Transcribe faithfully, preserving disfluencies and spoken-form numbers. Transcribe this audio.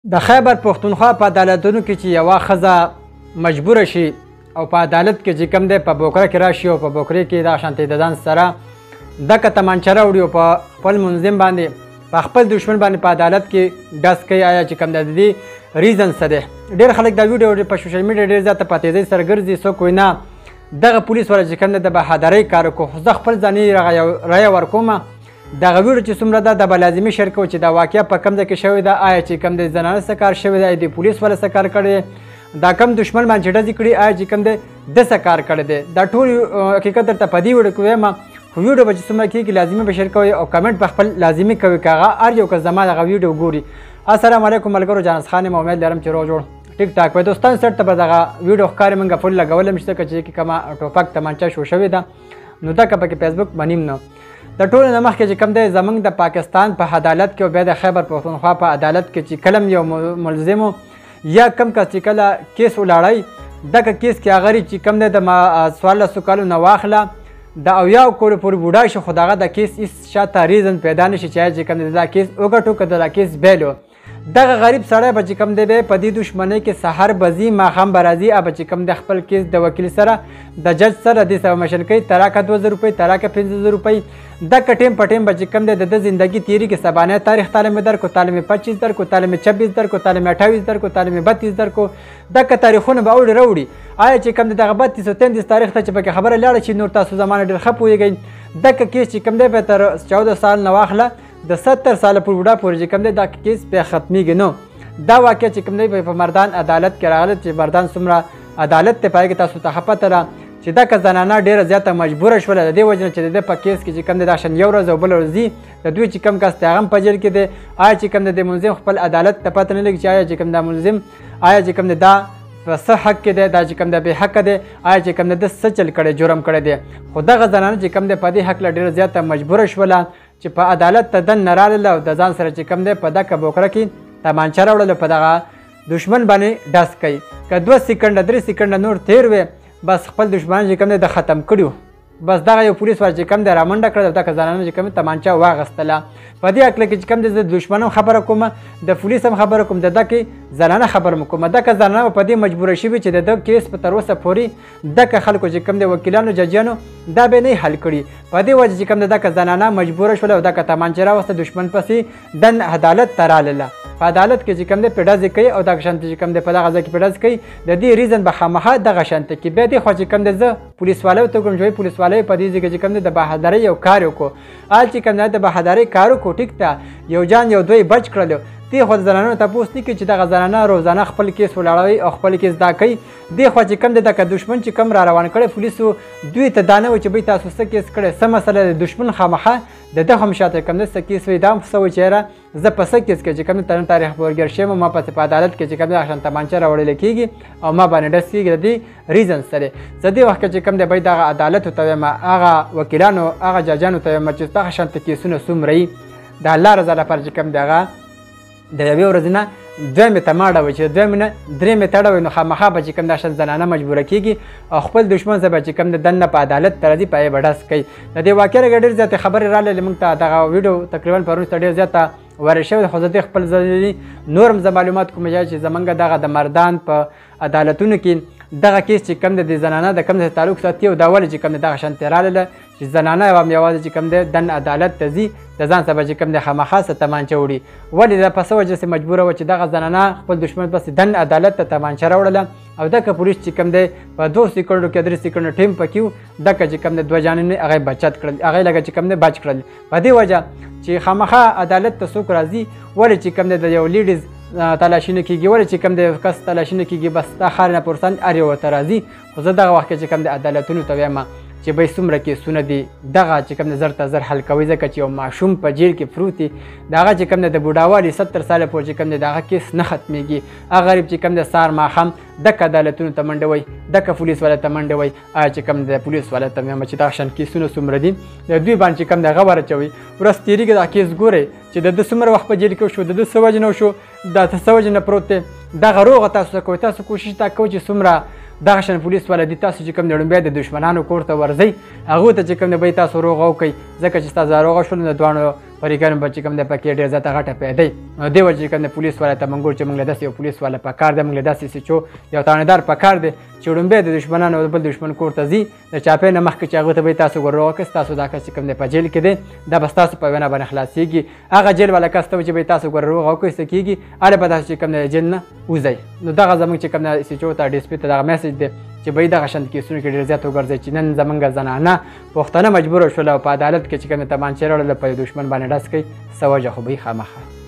د خیبر پښتونخوا په عدالتونو کې چې یوه ښځه مجبوره شي او په عدالت کې چې کوم دی په بوکره کې راشي او په بوکرې کې دا شانتې د ځان سره دکه تمانچه راوړي او په خپل منظم باندې په خپل دشمن باندې په عدالت کې ډز کوي. آیا چې کوم دی د دې ریزن څه دی؟ ډېر خلک دا ویډیو په سوشل میډیا ډېر زیاته په تیزۍ سره ګرځي. څوک وایي نه دغه پولیس والا چې کوم دی د بهادرۍ کار وکړو، خو زه خپل ځاني رایه ورکوم دغه ویډیو چې څومره ده د به لازمي شیر کوو چې دا واقعه په کوم ځای کې شوې ده. آیا چې کوم دی زنانه څه کار شوی دی؟ د پولیس والا څه کار کړی؟ دا کم دشمن باندې چې ډزې کړي آیا چې کوم دی ده څه کار کړی دی؟ دا ټول حقیقت درته په دې ویډیو کې وایم، خو ویډیو به چې څومره کېږي لازمي به شیر کوئ او کمنټ به خپل لازمي کوئ که هغه هر یو کس زما دغه ویډیو ګوري. السلام علیکم ملګرو، جانس خان یم، امید لرم چې روغ جوړ ټیک ټاک وای. دوستان سټ ته به دغه ویډیو ښکارې موږ فل لګولی م چې ځکه چې کومه ټوپک تمانچه شو شوې ده نو دکه پکې فیسبوک بنیم نه. د ټولو نه مخکې چې کوم دی زموږ د پاکستان په عدالت کې او بیا د خیبر پښتونخوا په عدالت کې چې کله یو ملزمو یا کم کس چې کله کیس ولاړی دغه کیس کې هغه چې کوم دی د څوارلسو کالو نه واخله د اویاو کالو پورې بوډا شي خو د هغه د کیس هېڅ شاته ریزن پیدا نه شي چې چې کوم دی دا کیس وګټو که د دا کیس بیلو. دغه غریب سړی به چې کوم دی په دې دشمنۍ کې سحر به ځي ماښام به راځي او به چې کوم دی خپل کیس د وکیل سره د جج سره دې سبمشن کوي، طلاقه دوه زره روپۍ، طلاقه پنځه زره روپۍ. دغه ټیم په ټیم به چې کوم دی د ده زندګي تیري کې سبانه تاریخ تعلیم درکو، تعلیم پچیس درکو، تعلیم چبیس درکو، تعلیم اټھاویس درکو، تعلیم بتیس درکو. دغه تاریخونه به اوړي راوړي. آیا چې کوم دی دغه بتیس او تینتیس تاریخ ته چې پکې خبره لاړه شي نور تاسو زمانه ډېر ښه پوهېږئ. دغه کیس چې کوم دی به تر چوده سال نه واخله د ستر ساله پورې بوډا پورې چې کوم دی دا کیس بیا ختمیږي نو. دا واقع چې کوم دی په مردان عدالت کې راغلی چې مردان څومره عدالت دی پای کې تاسو ته ښه پته ده چې دغه زنانه ډېره زیاته مجبوره شوله د دې وجې نه چې د ده په کیس کې چې کوم دی دا شان یو ورځ او بله ورځ ځي د دوی چې کوم کس دی هغه هم په جیل کې دی. آیا چې کوم دی د ملزم خپل عدالت ته پته نه لګي چې آیا چې کوم دا ملزم آیا چې کوم دی دا په څه حق کې دی، دا چې کوم دی بې حقه دی، آیا چې کوم دی ده څه چل کړی جرم کړی دی. خو دغه زنانه چې کوم دی په دې هکله ډېره زیاته مجبوره شوله چې په عدالت ته دننه راغله او د ځان سره چې کوم دی په دغه بوکره کې تمانچه راوړله په دغه دشمن باندې ډز کوي. که دوه سیکنډه درې سیکنډه نور تیر وی بس خپل دشمن چې کوم دی د ختم کړي. بس دغه یو پولیس والا چې کوم دی رامنډه کړه او دغه زنانه چې کوم دی تمانچه واغېستله. په دې هکله کې چې کوم دی زه د دشمن هم خبره کوم، د پولیس هم خبره کوم، د دغې زنانه خبره م کوم. دغه زنانه په دې مجبوره شوي چې د ده کیس په تر اوسه پورې دغه خلکو چې کوم دی وکیلانو ججیانو دا به نه حل کړي. په دې وجه چې کوم دی دغه زنانه مجبوره شوله او دغه تمانچه راوسته دشمن پسې دن عدالت ته راغله. په عدالت کې چې کوم دی په ډزې کوي او دغه شانتې چې کوم دی په دغه ځای کې په ډز کوي د دې ریزن به خامخا دغه شانتې کې. بیا دې خوا چې کوم دی زه پولیس والا ته کوم چې پولیس والا په دې ځای کې چې کوم دی د بهادرۍ یو کار وکړو. آل چې کوم دی د بهادرۍ کار وکړو ټیک ته یو جان یو دوی بچ کړلو. دې خوا د زنانو تپوس نه کوي چې دغه زنانه روزانه خپل کیس ولاړوي او خپل کیس دا کوي. دې خوا چې کوم دی دغه دشمن چې کوم را روان کړی پولیسو دوی ته دا نه وایي چې بهی تاسو څه کیس کړی، څه مسله د دشمن خامخا د ده هم شاته کوم دی څه کیس وایي دا هم څه وایي چې یاره زه په څه کیس کې چې کوم دی ترن تاریخ پورګر شوم ما پسې په عدالت کې چې کوم دی هغه شان تمانچه راوړلی کېږي او ما باندې ډز کېږي. د دې ریزن څه دی؟ زه دې وخت کې چې کوم دی بهی دغه عدالتو ته وایم، هغه وکیلانو هغه ججانو ته وایم چې دغه شانته کیسونه څومره وي د الله رضا لپاره چې کوم دی هغه د یوې ورځې نه دویمې ته مه اړوئ چې دویمې نه درېمې ته اړوئ نو خامخا به چې کوم دا شان زنانه مجبوره کېږي او خپل دشمن سره به چې کوم د دننه په عدالت ته راځي په یې به ډز کوي. د دې واقعې رګه ډېرې زیاتې خبرې راغلې موږ ته دغه ویډیو تقریبا پرون ته ډېر زیاته وارد شوې خو زه دې خپل ځای نور هم زه معلومات کوم چې زموږ دغه د مردان په عدالتونو کې دغه کیس چې کوم دی د زنانه د کوم ځای تعلق ساتي او دا ولې چې کوم دی دغه شانتې راغله چې زنانه هم یوازې چې کوم دی دن عدالت ته ځي د ځان سره به چې کوم دی خامخا څه تمانچه وړي. ولې دا په څه وجه سې مجبوره وه چې دغه زنانه خپل دشمن پسې دن عدالت ته تمانچه راوړله او دغه پولیس چې کوم دی په دوه سیکنډو کې درې سیکنډو ټیم پکې و دغه چې کوم دی دوه جانې هغه یې بچت کړل، هغه یې لکه چې کوم دی بچ کړل. په دې وجه چې خامخا عدالت ته څوک راځي ولې چې کوم دی د یو لیډیز تلاشي نه کېږي، ولې چې کوم دی کس تلاشي نه کېږي بس دا ښار نه پرسان هر یو ورته راځي. خو زه دغه وخت کې چې کوم دی عدالتونو ته وایم چې بهی څومره کیسونه دي دغه چې کوم دی زر ته زر حل کوي ځکه چې یو ماشوم په جیل کې پروت دی د هغه چې کوم دی د بوډاوالي ستر ساله پورې چې کوم دی د هغه کیس نه ختمیږي. هغه غریب چې کوم دی سهار ماښام دغه عدالتونو ته منډه وایي، دغه پولیس والا ته منډه وایي. آیا چې کوم دی پولیس والا ته وایم چې دغه شان کیسونه څومره دي د دوی باندې چې کوم دی هغه ورچوي. ورځ تېرېږي دا کیس ګورئ چې د ده څومره وخت په جیل کې شو، د ده څه وجې نه وشو، دا څه وجې نه پروت دی. دغه روغه تاسو کوئ، تاسو کوشش دا کوئ چې څومره دغه شان پولیس والا دي تاسو چې کوم دی لومبی د دشمنانو کور ته ورځئ هغو ته چې کوم دی بهی تاسو روغه وکئ ځکه چې ستاسو ناروغه شول نو د دواړو فریقانو به چې کوم دی پکې ډېر زیاته غټه پیدا نو دې وجې چې کوم دی پولیس والا ته موږ وایو چې موږ له داسې یو پولیس والا پکار دی موږ له داسې سچو یو تاوانیدار پکار دی چې وړومبی د دښمنانو د بل دښمن کور ته ځي د چاپۍ نه مخکې چې هغه ته به یې تاسو ګورو وکړئ ستاسو دا کس چې کوم دی په جیل کې دی دا به ستاسو په وینا باندې خلاصېږي هغه جیل والا کس ته چې به یې تاسو ګورو وکړئ څه کېږي اړه به داسې چې کوم دی جیل نه وځئ نو دغه زموږ چې کوم دی سچو ته ډي اس پي ته دغه میسج دی چې به دغه شانت کیسونو کې ډېر زیات وګرځئ چې نن زموږ زنانه پښتانه مجبوره شول او په عدالت کې چې کوم تمانچې راوړله په یو دښمن باندې ډز کوي څه وجه خو به یې خامخا